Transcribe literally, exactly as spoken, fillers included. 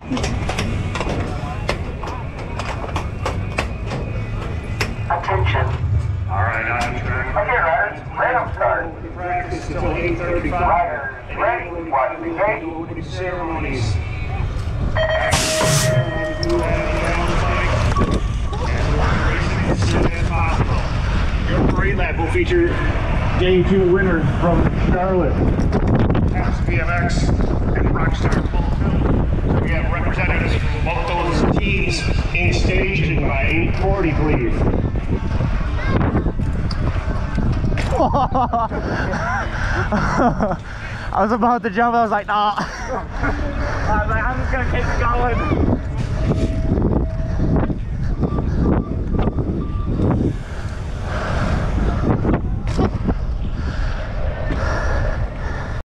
Attention. All right, on track. Okay, riders, random start. Practice until eight thirty-five. Riders, ready, watch the gate. Opening ceremonies. Your parade lap will feature day two winner from Charlotte, Pass B M X and Rockstar Fulfilled. So we have representatives from both those teams in staging by eight forty, please. I was about to jump, I was like, nah. I was like, I'm just gonna keep going.